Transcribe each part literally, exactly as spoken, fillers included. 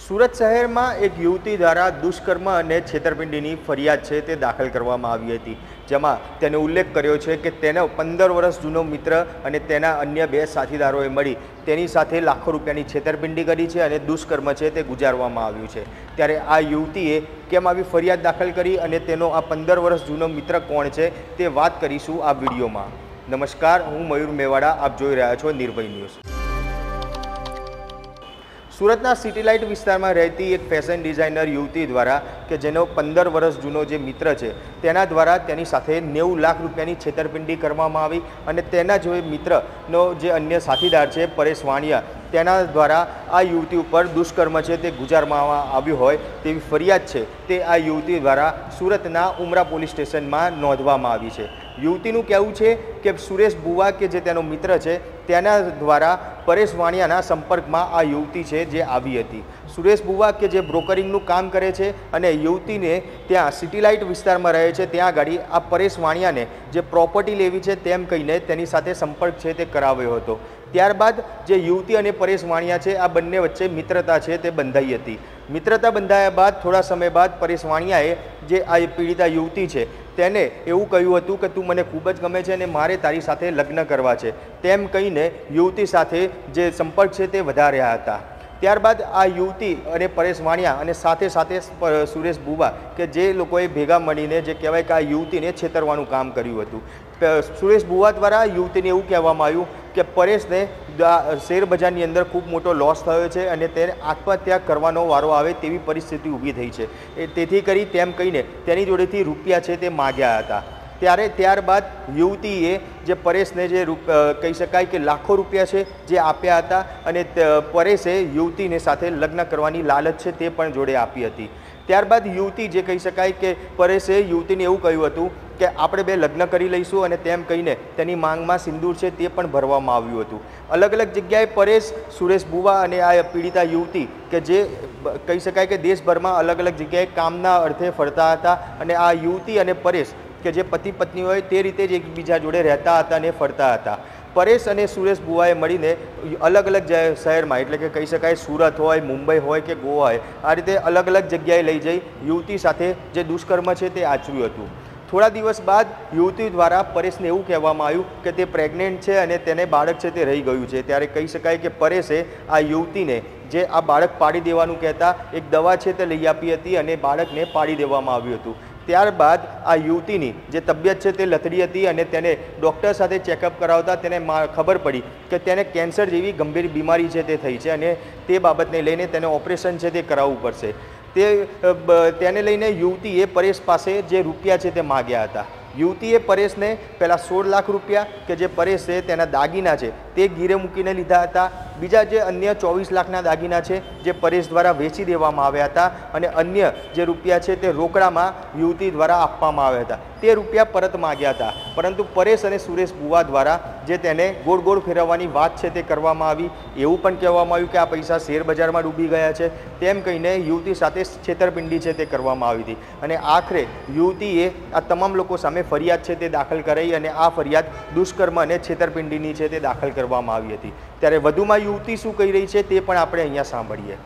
સુરત શહેરમાં એક યુવતી દ્વારા દુષ્કર્મ અને છેતરપિંડીની ફરિયાદ છે તે દાખલ કરવામાં આવી હતી, જેમાં તેને ઉલ્લેખ કર્યો છે કે તેનો પંદર વર્ષ જૂનો મિત્ર અને તેના અન્ય બે સાથીદારોએ મળી તેની સાથે લાખો રૂપિયાની છેતરપિંડી કરી છે અને દુષ્કર્મ છે તે ગુજારવામાં આવ્યું છે। ત્યારે આ યુવતીએ કેમ આવી ફરિયાદ દાખલ કરી અને તેનો આ પંદર વર્ષ જૂનો મિત્ર કોણ છે તે વાત કરીશું આ વિડીયોમાં। નમસ્કાર, હું મયુર મેવાડા, આપ જોઈ રહ્યા છો નિર્ભય ન્યૂઝ। સુરતના સિટી લાઇટ વિસ્તારમાં રહેતી એક ફેશન ડિઝાઇનર યુવતી દ્વારા કે જેનો પંદર વર્ષ જૂનો જે મિત્ર છે તેના દ્વારા તેની સાથે નેવું લાખ રૂપિયાની છેતરપિંડી કરવામાં આવી અને તેના જે મિત્રનો જે અન્ય સાથીદાર છે પરેશ વાણિયા તેના દ્વારા આ યુવતી ઉપર દુષ્કર્મ છે તે ગુજારવામાં આવ્યું હોય તેવી ફરિયાદ છે તે આ યુવતી દ્વારા સુરતના ઉમરા પોલીસ સ્ટેશનમાં નોંધવામાં આવી છે। યુવતીનું કહેવું છે કે સુરેશ બુવા કે જે તેનો મિત્ર છે તેના દ્વારા પરેશ વાણિયાના સંપર્કમાં આ યુવતી છે જે આવી હતી। સુરેશ બુવા કે જે બ્રોકરિંગનું કામ કરે છે અને યુવતીને ત્યાં સિટી લાઇટ વિસ્તારમાં રહે છે ત્યાં આગળ આ પરેશ વાણિયાને જે પ્રોપર્ટી લેવી છે તેમ કહીને તેની સાથે સંપર્ક છે તે કરાવ્યો હતો। ત્યારબાદ જે યુવતી અને પરેશ વાણિયા છે આ બંને વચ્ચે મિત્રતા છે તે બંધાઈ હતી। મિત્રતા બંધાયા બાદ થોડા સમય બાદ પરેશ વાણિયાએ જે આ પીડિતા યુવતી છે તેને એવું કહ્યું હતું કે તું મને ખૂબ જ ગમે છે અને મારે તારી સાથે લગ્ન કરવા છે તેમ કહીને યુવતી સાથે જે સંપર્ક છે તે વધાર્યા હતા। ત્યારબાદ આ યુવતી અને પરેશ વાણિયા અને સાથે સાથે સુરેશ બુવા કે જે લોકોએ ભેગા મળીને જે કહેવાય કે આ યુવતીને છેતરવાનું કામ કર્યું હતું। સુરેશ બુવા દ્વારા યુવતીને એવું કહેવામાં આવ્યું કે પરેશને શેર બજારની અંદર ખૂબ મોટો લોસ થયો છે અને તેને આત્મહત્યા કરવાનો વારો આવે તેવી પરિસ્થિતિ ઊભી થઈ છે, તેથી કરી તેમ કહીને તેની જોડેથી રૂપિયા છે તે માગ્યા હતા। ત્યારે ત્યારબાદ યુવતીએ જે પરેશને જે કહી શકાય કે લાખો રૂપિયા છે જે આપ્યા હતા અને પરેશે યુવતીને સાથે લગ્ન કરવાની લાલચ છે તે પણ જોડે આપી હતી। ત્યારબાદ યુવતી જે કહી શકાય કે પરેશે યુવતીને એવું કહ્યું હતું કે આપણે બે લગ્ન કરી લઈશું અને તેમ કહીને તેની માંગમાં સિંદૂર છે તે પણ ભરવામાં આવ્યું હતું। અલગ અલગ જગ્યાએ પરેશ, સુરેશ બુવા અને આ પીડિતા યુવતી કે જે કહી શકાય કે દેશભરમાં અલગ અલગ જગ્યાએ કામના અર્થે ફરતા હતા અને આ યુવતી અને પરેશ કે જે પતિ પત્ની હોય તે રીતે જ એકબીજા જોડે રહેતા હતા અને ફરતા હતા। પરેશ અને સુરેશ બુવાએ મળીને અલગ અલગ શહેરમાં એટલે કે કહી શકાય સુરત હોય, મુંબઈ હોય કે ગોવા હોય આ રીતે અલગ અલગ જગ્યાએ લઈ જઈ યુવતી સાથે જે દુષ્કર્મ છે તે આચર્યું હતું। થોડા દિવસ બાદ યુવતી દ્વારા પરેશને એવું કહેવામાં આવ્યું કે તે પ્રેગ્નેન્ટ છે અને તેને બાળક છે તે રહી ગયું છે। ત્યારે કહી શકાય કે પરેશે આ યુવતીને જે આ બાળક પાડી દેવાનું કહેતા એક દવા છે તે લઈ આપી હતી અને બાળકને પાડી દેવામાં આવ્યું હતું। ત્યારબાદ આ યુવતીની જે તબિયત છે તે લથડી હતી અને તેને ડૉક્ટર સાથે ચેકઅપ કરાવતા તેને ખબર પડી કે તેને કેન્સર જેવી ગંભીર બીમારી છે તે થઈ છે અને તે બાબતને લઈને તેને ઓપરેશન છે તે કરાવવું પડશે। તે તેને લઈને યુવતીએ પરેશ પાસે જે રૂપિયા છે તે માગ્યા હતા। યુવતીએ પરેશને પહેલાં સોળ લાખ રૂપિયા કે જે પરેશે તેના દાગીના છે તે ગીરે મૂકીને લીધા હતા। બીજા જે અન્ય ચોવીસ લાખના દાગીના છે જે પરેશ દ્વારા વેચી દેવામાં આવ્યા હતા અને અન્ય જે રૂપિયા છે તે રોકડામાં યુવતી દ્વારા આપવામાં આવ્યા હતા તે રૂપિયા પરત માગ્યા હતા, પરંતુ પરેશ અને સુરેશ બુવા દ્વારા જે તેને ગોળ ગોળ ફેરવવાની વાત છે તે કરવામાં આવી। એવું પણ કહેવામાં આવ્યું કે આ પૈસા શેર બજારમાં ડૂબી ગયા છે તેમ કહીને યુવતી સાથે છેતરપિંડી છે તે કરવામાં આવી હતી અને આખરે યુવતીએ આ તમામ લોકો સામે ફરિયાદ છે તે દાખલ કરાઈ અને આ ફરિયાદ દુષ્કર્મ અને છેતરપિંડીની છે તે દાખલ કરવામાં આવી હતી। ત્યારે વધુમાં યુવતી શું કહી રહી છે તે પણ આપણે અહીંયા સાંભળીએ।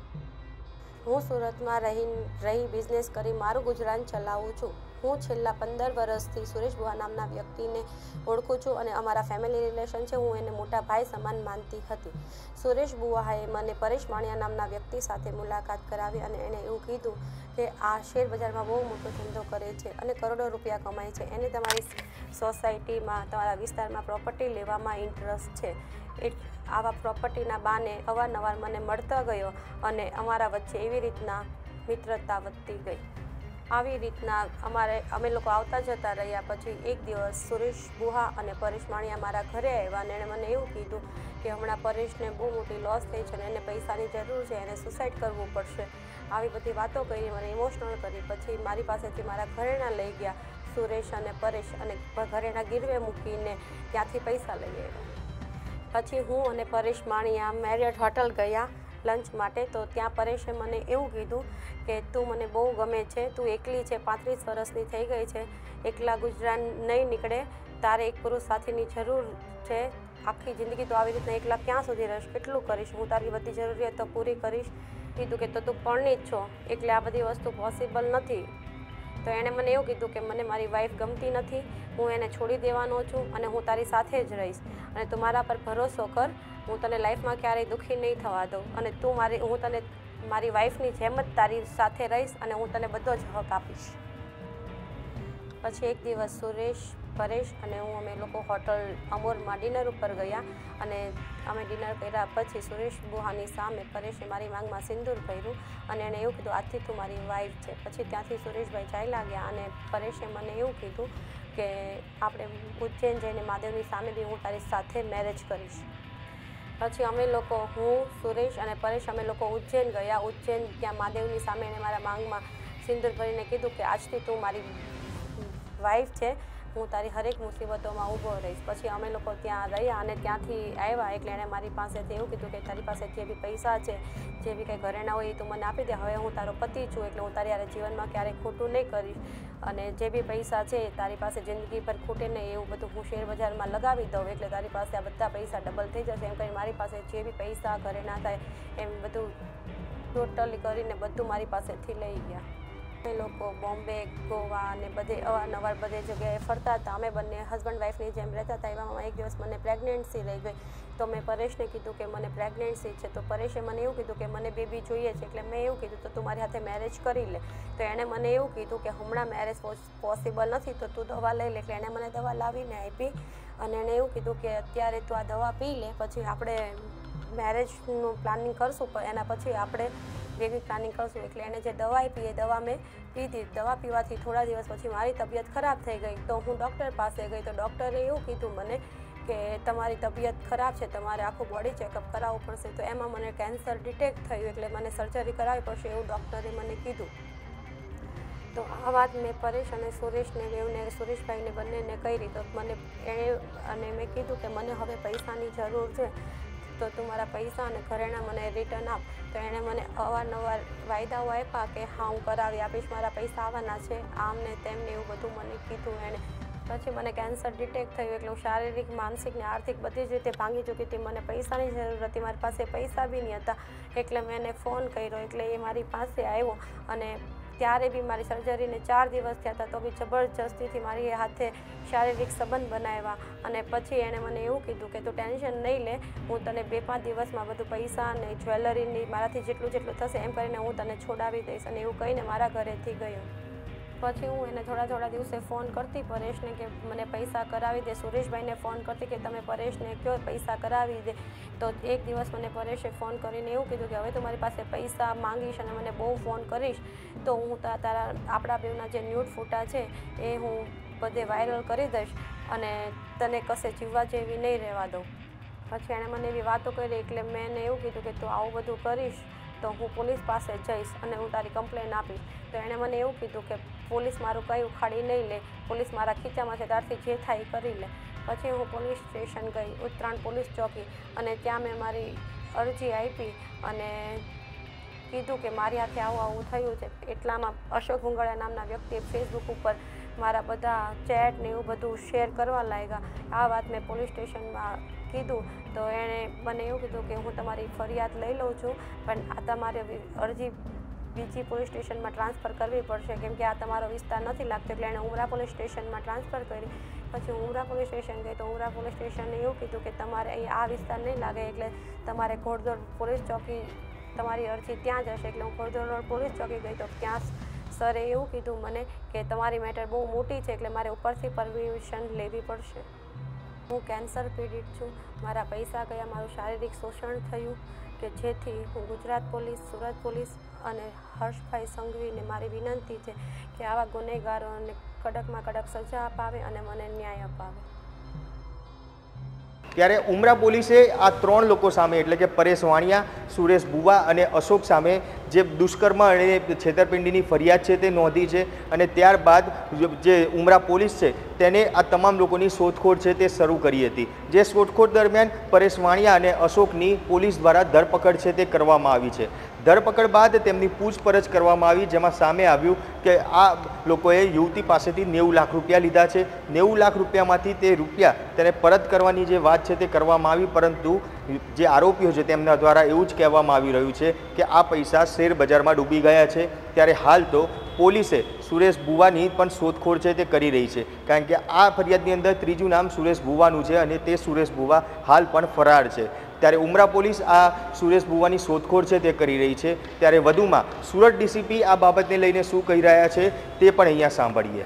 હું સુરતમાં રહી રહી બિઝનેસ કરી મારું ગુજરાન ચલાવું છું। હું છેલ્લા પંદર વર્ષથી સુરેશ બુવા નામના વ્યક્તિને ઓળખું છું અને અમારા ફેમિલી રિલેશન છે। હું એને મોટા ભાઈ સમાન માનતી હતી। સુરેશ બુવાએ મને પરેશ વાણિયા નામના વ્યક્તિ સાથે મુલાકાત કરાવી અને એણે એવું કીધું કે આ શેર બજારમાં બહુ મોટો ધંધો કરે છે અને કરોડો રૂપિયા કમાય છે, એને તમારી સોસાયટીમાં તમારા વિસ્તારમાં પ્રોપર્ટી લેવામાં ઇન્ટરેસ્ટ છે। એ આવા પ્રોપર્ટીના બાને અવારનવાર મને મળતા ગયો અને અમારા વચ્ચે એવી રીતના મિત્રતા વધતી ગઈ। આવી રીતના અમારે અમે લોકો આવતા જતા રહ્યા। પછી એક દિવસ સુરેશ બુવા અને પરેશ વાણિયા મારા ઘરે આવ્યા અને એણે મને એવું કીધું કે હમણાં પરેશને બહુ મોટી લોસ થઈ છે અને એને પૈસાની જરૂર છે, એને સુસાઇડ કરવું પડશે। આવી બધી વાતો કરી, મને ઇમોશનલ કરી। પછી મારી પાસેથી મારા ઘરેણા લઈ ગયા સુરેશ અને પરેશ અને ઘરેણા ગીરવે મૂકીને ત્યાંથી પૈસા લઈ આવ્યા। પછી હું અને પરેશ વાણિયા મેરિયટ હોટલ ગયા લંચ માટે। તો ત્યાં પરેશે મને એવું કીધું કે તું મને બહુ ગમે છે, તું એકલી છે, પાંત્રીસ વર્ષની થઈ ગઈ છે, એકલા ગુજરાન નહીં નીકળે, તારે એક પુરુષ સાથીની જરૂર છે। આખી જિંદગી તો આવી રીતના એકલા ક્યાં સુધી રહીશ, કેટલું કરીશ, હું તારી બધી જરૂરિયાતો પૂરી કરીશ। કીધું કે તો તું પરણી જ છો એટલે આ બધી વસ્તુ પોસિબલ નથી. તો એણે મને એવું કીધું કે મને મારી વાઈફ ગમતી નથી, હું એને છોડી દેવાનો છું અને હું તારી સાથે જ રહીશ અને તું મારા પર ભરોસો કર, હું તને લાઈફમાં ક્યારેય દુઃખી નહીં થવા દઉં અને તું મારી હું તને મારી વાઈફની જેમ જ તારી સાથે રહીશ અને હું તને બધો જ હક આપીશ. પછી એક દિવસ સુરેશ, પરેશ અને હું અમે લોકો હોટલ અમોરમાં ડિનર ઉપર ગયા અને અમે ડિનર કર્યા પછી સુરેશ બુહાની સામે પરેશે મારી માંગમાં સિંદૂર ભર્યું અને એણે એવું કીધું આજથી તું મારી વાઈફ છે. પછી ત્યાંથી સુરેશભાઈ ચાલ્યા ગયા અને પરેશે મને એવું કીધું કે આપણે ઉજ્જૈન જઈને મહાદેવની સામે બી હું તારી સાથે મેરેજ કરીશ. પછી અમે લોકો હું સુરેશ અને પરેશ અમે લોકો ઉજ્જૈન ગયા. ઉજ્જૈન ત્યાં મહાદેવની સામે એણે મારા માંગમાં સિંદૂર ભરીને કીધું કે આજથી તું મારી વાઈફ છે, હું તારી હરેક મુસીબતોમાં ઊભો રહીશ. પછી અમે લોકો ત્યાં રહ્યા અને ત્યાંથી આવ્યા એટલે એણે મારી પાસેથી એવું કીધું કે તારી પાસે જે બી પૈસા છે, જે બી કંઈ ઘરેણા હોય એ તું મને આપી દે, હવે હું તારો પતિ છું એટલે હું તારી યારે જીવનમાં ક્યારેય ખોટું નહીં કરીશ અને જે બી પૈસા છે તારી પાસે જિંદગી પર ખૂટે નહીં એવું બધું હું શેર બજારમાં લગાવી દઉં એટલે તારી પાસે આ બધા પૈસા ડબલ થઈ જશે. એમ કરી મારી પાસે જે બી પૈસા ઘરેણા થાય એમ બધું ટોટલી કરીને બધું મારી પાસેથી લઈ ગયા. અમે લોકો બોમ્બે, ગોવા અને બધે અવારનવાર બધે જગ્યાએ ફરતા હતા. અમે બંને હસબન્ડ વાઈફની જેમ રહેતા હતા. એવામાં એક દિવસ મને પ્રેગ્નન્સી રહી ગઈ તો મેં પરેશને કીધું કે મને પ્રેગ્નન્સી છે. તો પરેશે મને એવું કીધું કે મને બેબી જોઈએ છે. એટલે મેં એવું કીધું તો તું મારી સાથે મેરેજ કરી લે. તો એણે મને એવું કીધું કે હમણાં મેરેજ પોસિબલ નથી તો તું દવા લઈ લે. એટલે એણે મને દવા લાવીને આપી અને એણે એવું કીધું કે અત્યારે તું આ દવા પી લે, પછી આપણે મેરેજનું પ્લાનિંગ કરશું પણ એના પછી આપણે બેબી પ્લાનિંગ કરશું. એટલે એણે જે દવા આપી એ દવા મેં પીધી. દવા પીવાથી થોડા દિવસ પછી મારી તબિયત ખરાબ થઈ ગઈ તો હું ડૉક્ટર પાસે ગઈ તો ડૉક્ટરે એવું કીધું મને કે તમારી તબિયત ખરાબ છે, તમારે આખું બોડી ચેકઅપ કરાવવું પડશે. તો એમાં મને કેન્સર ડિટેક્ટ થયું એટલે મને સર્જરી કરાવવી પડશે એવું ડૉક્ટરે મને કીધું. તો આ વાત મેં પરેશ અને સુરેશને બેવને સુરેશભાઈને બંનેને કરી તો મને એણે અને મેં કીધું કે મને હવે પૈસાની જરૂર છે તો તું મારા પૈસા અને ઘરેણાં મને રિટર્ન આપ. તો એણે મને અવારનવાર વાયદાઓ આપ્યા કે હા હું કરાવી આપીશ, મારા પૈસા આવવાના છે, આમ ને તેમને એવું બધું મને કીધું એણે. પછી મને કેન્સર ડિટેક્ટ થયું એટલે હું શારીરિક, માનસિક ને આર્થિક બધી જ રીતે ભાંગી ચૂકી હતી. મને પૈસાની જરૂર હતી, મારી પાસે પૈસા બી નહીં હતા એટલે મેં એને ફોન કર્યો એટલે એ મારી પાસે આવ્યો અને ત્યારે બી મારી સર્જરીને ચાર દિવસ થયા હતા તો બી જબરજસ્તીથી મારી હાથે શારીરિક સંબંધ બનાવ્યા અને પછી એણે મને એવું કીધું કે તું ટેન્શન નહીં લે, હું તને બે પાંચ દિવસમાં બધું પૈસા અને જ્વેલરીની મારાથી જેટલું જેટલું થશે એમ કરીને હું તને છોડાવી દઈશ. અને એવું કહીને મારા ઘરેથી ગયો. પછી હું એને થોડા થોડા દિવસે ફોન કરતી પરેશને કે મને પૈસા કરાવી દે. સુરેશભાઈને ફોન કરતી કે તમે પરેશને કહો પૈસા કરાવી દે. તો એક દિવસ મને પરેશે ફોન કરીને એવું કીધું કે હવે તું મારી પાસે પૈસા માંગીશ અને મને બહુ ફોન કરીશ તો હું તારા આપણા બેવના જે ન્યૂડ ફોટા છે એ હું બધે વાયરલ કરી દઈશ અને તને કશે જીવવા જેવી નહીં રહેવા દઉં. પછી એણે મને એવી વાતો કરી એટલે મેં એને એવું કીધું કે તું આવું બધું કરીશ તો હું પોલીસ પાસે જઈશ અને હું તારી કમ્પ્લેન આપીશ. તો એણે મને એવું કીધું કે પોલીસ મારું કંઈ ઉખાડી નહીં લે, પોલીસ મારા ખીચામાં છે ત્યારથી જે થાય એ કરી લે. પછી હું પોલીસ સ્ટેશન ગઈ, ઉત્તરાયણ પોલીસ ચોકી અને ત્યાં મેં મારી અરજી આપી અને કીધું કે મારી હાથે આવું આવું થયું છે. એટલામાં અશોક ભુંગળિયા નામના વ્યક્તિએ ફેસબુક ઉપર મારા બધા ચેટ ને એવું બધું શેર કરવા લાગ્યા. આ વાત મેં પોલીસ સ્ટેશનમાં કીધું તો એણે મને એવું કીધું કે હું તમારી ફરિયાદ લઈ લઉં છું પણ આ તમારે અરજી બીજી પોલીસ સ્ટેશનમાં ટ્રાન્સફર કરવી પડશે કેમ કે આ તમારો વિસ્તાર નથી લાગતો. એટલે એણે ઉમરા પોલીસ સ્ટેશનમાં ટ્રાન્સફર કરી. પછી હું ઉમરા પોલીસ સ્ટેશન ગઈ તો ઉમરા પોલીસ સ્ટેશને એવું કીધું કે તમારે અહીં આ વિસ્તાર નહીં લાગે એટલે તમારે ઘોડદોડ પોલીસ ચોકી તમારી અરજી ત્યાં જ હશે. એટલે હું ઘોડદોડ પોલીસ ચોકી ગઈ તો ત્યાં સરે એવું કીધું મને કે તમારી મેટર બહુ મોટી છે એટલે મારે ઉપરથી પરમિશન લેવી પડશે. હું કેન્સર પીડિત છું, મારા પૈસા ગયા, મારું શારીરિક શોષણ થયું કે જેથી હું ગુજરાત પોલીસ, સુરત પોલીસ અને હર્ષભાઈ સંઘવીને મારી વિનંતી છે કે આવા ગુનેગારોને કડકમાં કડક સજા અપાવે અને મને ન્યાય અપાવે. ત્યારે ઉમરા પોલીસે આ ત્રણ લોકો સામે એટલે કે પરેશ વાણિયા, સુરેશ બુવા અને અશોક સામે જે દુષ્કર્મ અને છેતરપિંડીની ફરિયાદ છે તે નોંધી છે અને ત્યારબાદ જે ઉમરા પોલીસ છે તેને આ તમામ લોકોની શોધખોળ છે તે શરૂ કરી હતી. જે શોધખોળ દરમિયાન પરેશ વાણિયા અને અશોકની પોલીસ દ્વારા ધરપકડ છે તે કરવામાં આવી છે. ધરપકડ બાદ તેમની પૂછપરછ કરવામાં આવી જેમાં સામે આવ્યું કે આ લોકોએ યુવતી પાસેથી નેવું લાખ રૂપિયા લીધા છે. નેવું લાખ રૂપિયામાંથી તે રૂપિયા તેને પરત કરવાની જે વાત છે તે કરવામાં આવી પરંતુ જે આરોપીઓ છે તેમના દ્વારા એવું જ કહેવામાં આવી રહ્યું છે કે આ પૈસા શેર બજારમાં ડૂબી ગયા છે। ત્યારે હાલ તો પોલીસે સુરેશ બુવાની પણ શોધખોળ છે તે કરી રહી છે, કારણ કે આ ફરિયાદની અંદર ત્રીજું નામ સુરેશ બુવાનું છે અને તે સુરેશ બુવા હાલ પણ ફરાર છે। ત્યારે ઉમરા પોલીસ આ સુરેશ બુવાની શોધખોળ છે તે કરી રહી છે। ત્યારે વધુમાં સુરત ડીસીપી આ બાબતને લઈને શું કહી રહ્યા છે તે પણ અહીંયા સાંભળીએ।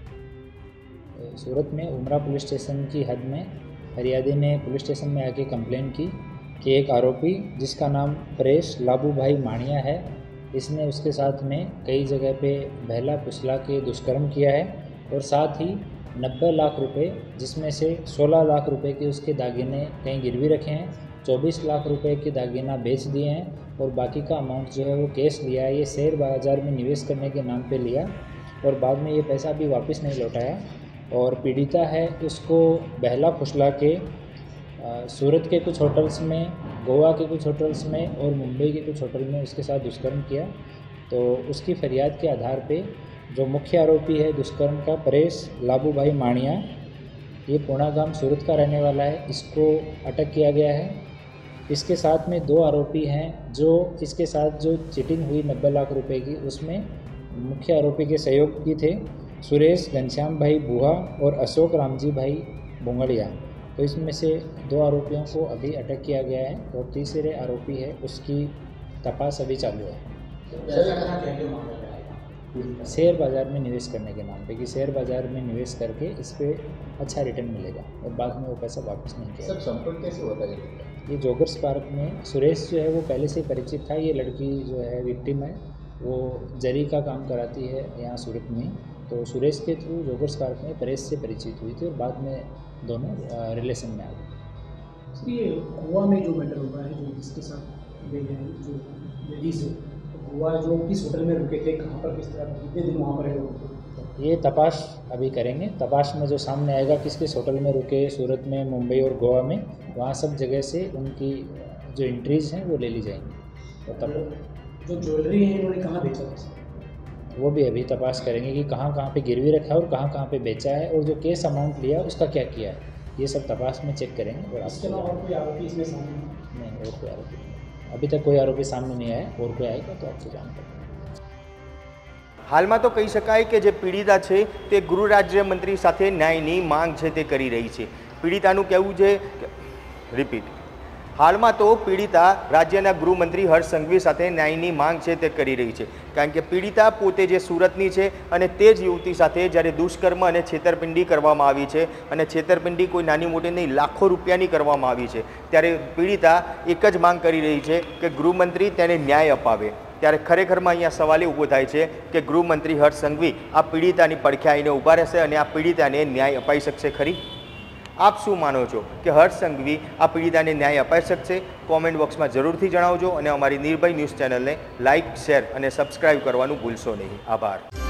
सूरत में उमरा पुलिस स्टेशन की हद में फरियादी ने पुलिस स्टेशन में आके कंप्लेंट की कि एक आरोपी जिसका नाम परेश लाबू भाई माणिया है, इसने उसके साथ में कई जगह पे बहला फुसला के दुष्कर्म किया है और साथ ही नब्बे लाख रुपए जिसमें से सोलह लाख रुपए के उसके दागीने कहीं गिरवी रखे हैं, चौबीस लाख रुपए के दागीना बेच दिए हैं और बाकी का अमाउंट जो है वो कैश लिया है। ये शेयर बाज़ार में निवेश करने के नाम पे लिया और बाद में ये पैसा अभी वापस नहीं लौटाया। और पीड़िता है उसको बहला फुसला के आ, सूरत के कुछ होटल्स में, गोवा के कुछ होटल्स में और मुंबई के कुछ होटल में उसके साथ दुष्कर्म किया। तो उसकी फरियाद के आधार पे जो मुख्य आरोपी है दुष्कर्म का परेश लाबू भाई माणिया, ये पूनागाम सूरत का रहने वाला है, इसको अटक किया गया है। इसके साथ में दो आरोपी हैं जो इसके साथ जो चीटिंग हुई नब्बे लाख रुपए की, उसमें मुख्य आरोपी के सहयोगी थे सुरेश घनश्याम भाई बुहा और अशोक रामजी भाई बुंगड़िया। तो इसमें से दो आरोपियों को अभी अटक किया गया है और तीसरे आरोपी है उसकी तपास अभी चालू है। शेयर बाज़ार में निवेश करने के नाम पे कि शेयर बाज़ार में निवेश करके इस पर अच्छा रिटर्न मिलेगा और बाद में वो पैसा वापस नहीं किया। सर संपर्क कैसे होता है? ये जोगर्स पार्क में सुरेश जो है वो पहले से परिचित था। ये लड़की जो है विक्टिम है वो जरी का काम कराती है यहाँ सूरत में। तो सुरेश के थ्रू जोगर्स पार्क में परेश से परिचित हुई थी और बाद में दोनों रिलेशन में आ गए। ये गोवा में जो मैटर हुआ है, जो जिसके साथ गए हैं जो लेडीज है, तो गोवा जो किस होटल में रुके थे, कहाँ पर, किस तरह, कितने दिन वहाँ पर रहे? ये तपाश अभी करेंगे। तपाश में जो सामने आएगा किस किस होटल में रुके सूरत में, मुंबई और गोवा में, वहाँ सब जगह से उनकी जो एंट्रीज हैं वो ले ली जाएंगी। और तब जो ज्वेलरी है इन्होंने कहाँ बेचा था वो भी अभी तपाश करेंगे कि कहाँ कहाँ पे गिरवी रखा है और कहाँ कहाँ पे बेचा है और जो केस अमाउंट लिया उसका क्या किया है, ये सब तपाश में चेक करेंगे। और इसके अलावा और कोई आरोपी इसमें सामने नहीं, और कोई आरोपी नहीं, अभी तक कोई आरोपी सामने नहीं आया। और कोई आएगा तो आपसे जानकारी। હાલમાં તો કહી શકાય કે જે પીડિતા છે તે ગૃહ રાજ્યમંત્રી સાથે ન્યાયની માંગ છે તે કરી રહી છે। પીડિતાનું કહેવું છે કે રિપીટ હાલમાં તો પીડિતા રાજ્યના ગૃહમંત્રી હર્ષ સંઘવી સાથે ન્યાયની માંગ છે તે કરી રહી છે, કારણ કે પીડિતા પોતે જે સુરતની છે અને તે જ યુવતી સાથે જ્યારે દુષ્કર્મ અને છેતરપિંડી કરવામાં આવી છે અને છેતરપિંડી કોઈ નાની મોટી નહીં લાખો રૂપિયાની કરવામાં આવી છે, ત્યારે પીડિતા એક જ માંગ કરી રહી છે કે ગૃહમંત્રી તેને ન્યાય અપાવે। ત્યારે ખરેખરમાં અહીંયા સવાલ એ ઊભો થાય છે કે ગૃહમંત્રી હર્ષ સંઘવી આ પીડિતાની પડખે આવીને ઊભા રહેશે અને આ પીડિતાને ન્યાય અપાઈ શકશે ખરી? आप શું માનો છો કે હર્ષ સંઘવી આ પીડિતાને ન્યાય અપાઈ શકશે? કોમેન્ટ બોક્સમાં જરૂરથી જણાવજો અને અમારી નિર્ભય ન્યૂઝ ચેનલને લાઇક, શેર અને સબસ્ક્રાઇબ કરવાનું ભૂલશો નહીં। આભાર।